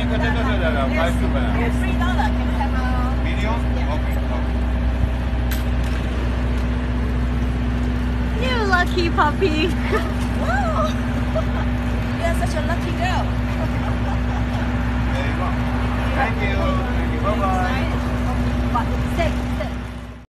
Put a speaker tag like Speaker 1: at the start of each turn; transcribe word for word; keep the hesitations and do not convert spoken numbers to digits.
Speaker 1: Yes. Three dollar. Can we have a
Speaker 2: Medium?
Speaker 1: Yeah.
Speaker 2: Okay, okay.
Speaker 3: You lucky puppy.
Speaker 1: Wow! You're such a lucky girl.